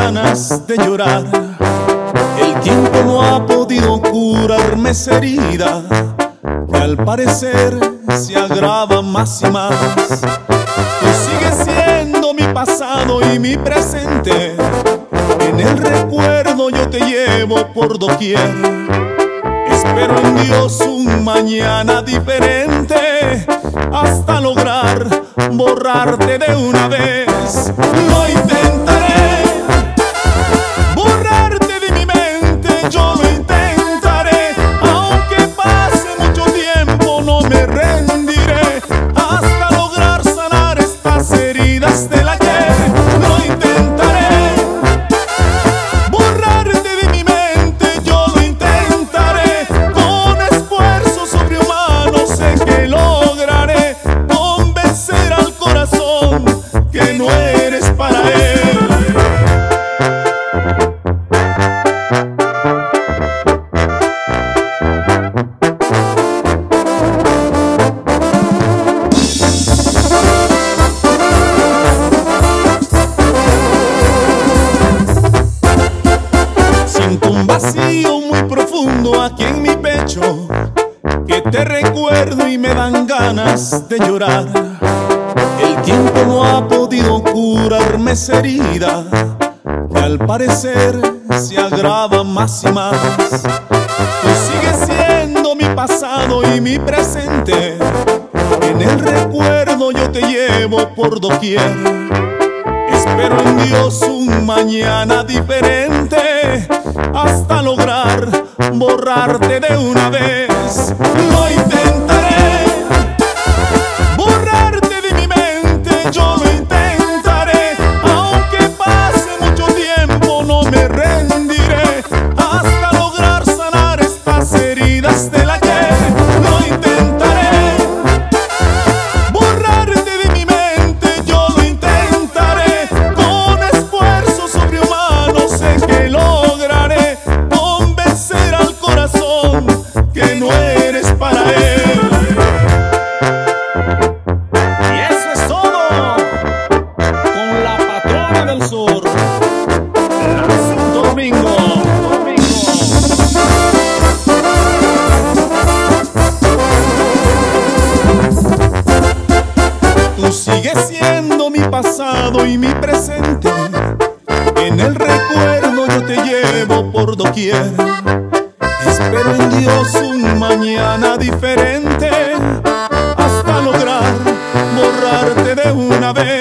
ganas de llorar. El tiempo no ha podido curarme esa herida, que al parecer se agrava más y más. Tú sigues siendo mi pasado y mi presente, en el recuerdo yo te llevo por doquier. Espero en Dios un mañana diferente, hasta lograr borrarte de una vez. Lo intentaré, borrarte de mi mente, yo lo intentaré. Aunque pase mucho tiempo no me rendiré, hasta lograr sanar estas heridas del ayer. Lo intentaré, borrarte de mi mente, yo lo intentaré. Con esfuerzo sobrehumano sé que lograré convencer al corazón que no eres para él. Siento un vacío muy profundo aquí en mi pecho, que te recuerdo y me dan ganas de llorar. El tiempo no ha podido curarme esa herida, que al parecer se agrava más y más. Tú sigues siendo mi pasado y mi presente, en el recuerdo yo te llevo por doquier. Espero en Dios un mañana diferente, hasta lograr borrarte de una vez. Lo intentaré, borrarte de mi mente, yo lo intentaré. Aunque pase mucho tiempo no me rendiré, hasta lograr sanar estas heridas del ayer. Lo intentaré, borrarte de mi mente, yo lo intentaré. Con esfuerzo sobrehumano sé que lograré convencer al corazón que no eres para él. Y eso es todo con la patrona del sur, la Santo Domingo. Tú sigues siendo mi pasado y mi presente, en el recuerdo yo te llevo por doquier. Espero en Dios un mañana diferente, hasta lograr borrarte de una vez.